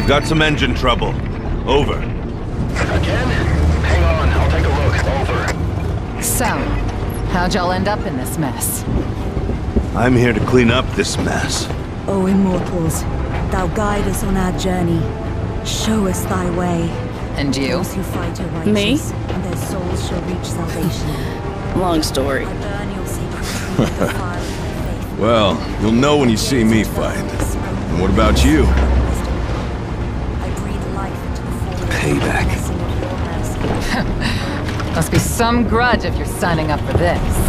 We've got some engine trouble. Over. Again? Hang on, I'll take a look. Over. So, how'd y'all end up in this mess? I'm here to clean up this mess. O Immortals, thou guide us on our journey. Show us thy way. And you? Those who fight are righteous, Me? and their souls shall reach salvation. Long story. I burn your sacred tree with the fire of my faith. Well, you'll know when you see me fight. And what about you? I breathe life into the fallen Payback. blessing of your mercy. Must be some grudge if you're signing up for this.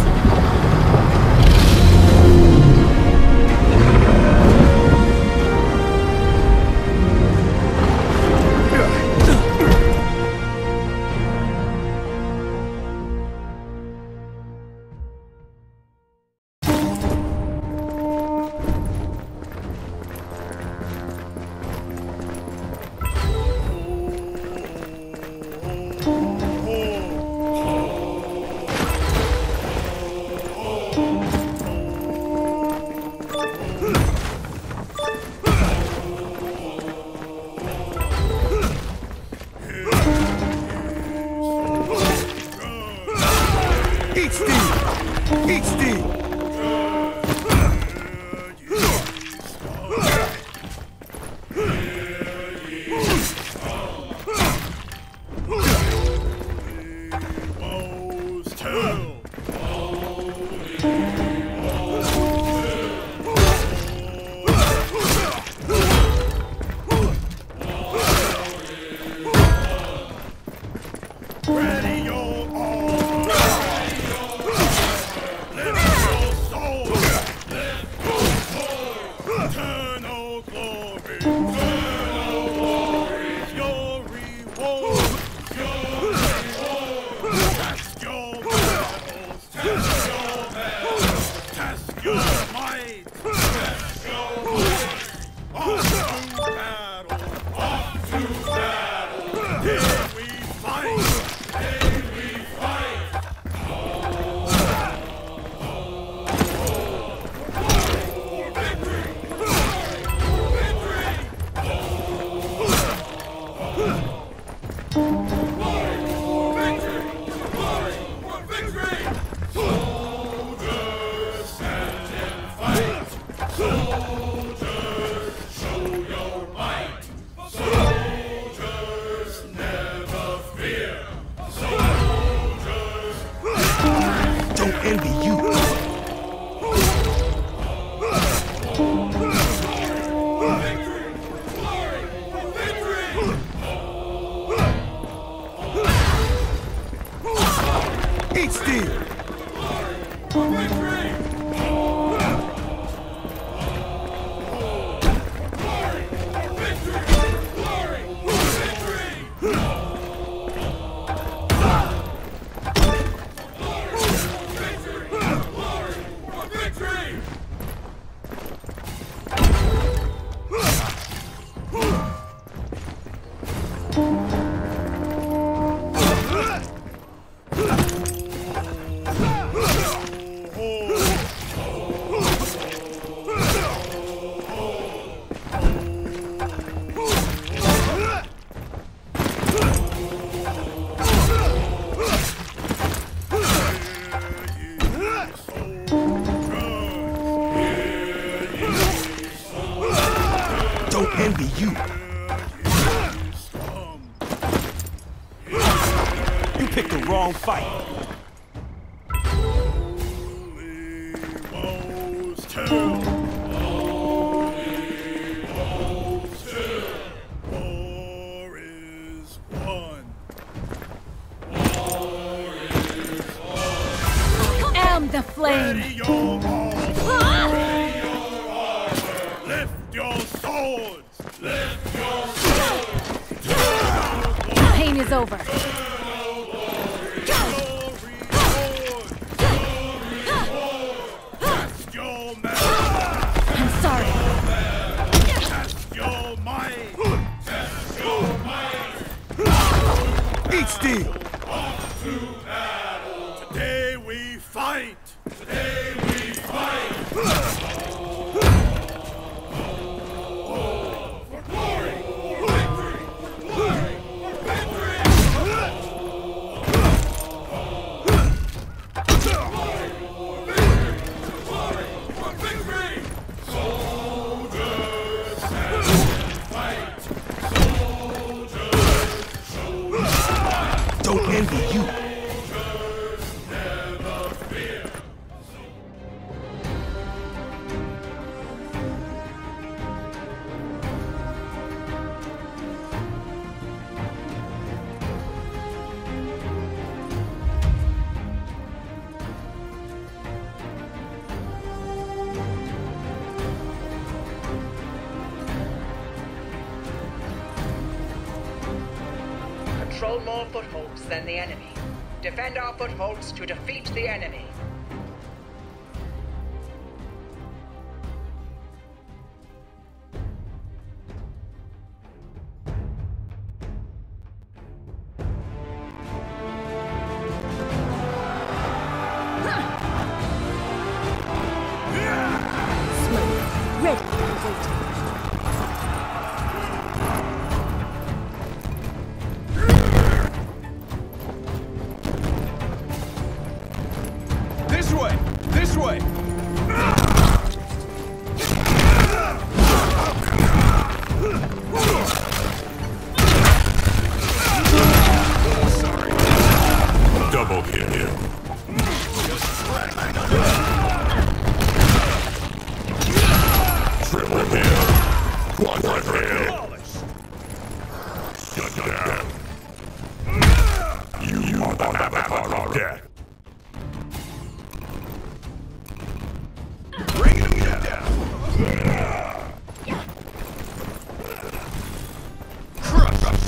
The flame! Ready your arms! Ready your arms! Lift your swords! Lift your swords! Pain is over. I'm sorry. Test your might! Test your might! Eat steel! Off to battle! Today we fight! Today we fight! For glory! For envy you. Control more footholds than the enemy. Defend our footholds to defeat the enemy. Smoke. Ready. Waiting. This way! This way! Sorry. Double kill. Triple kill. Quadruple kill. Shut down. You are the avatar of death. Bring him down. Crush.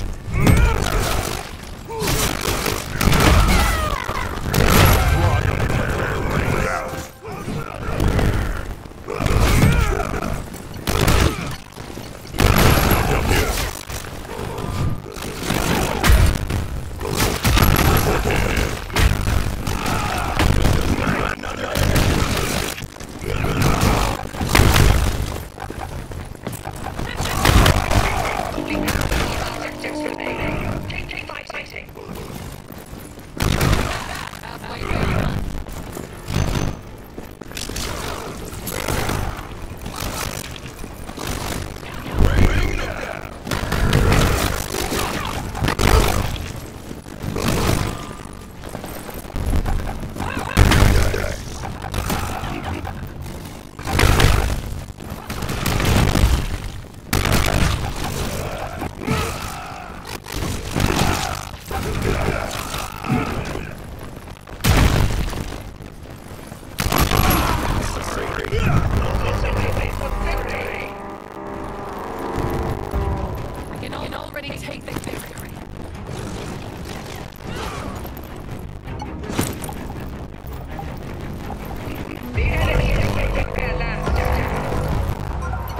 I can already take the victory. The enemy is taking their last stand.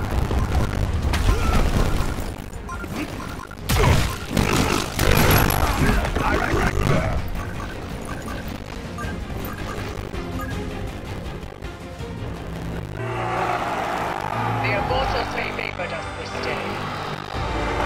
The Immortals may favored us this day.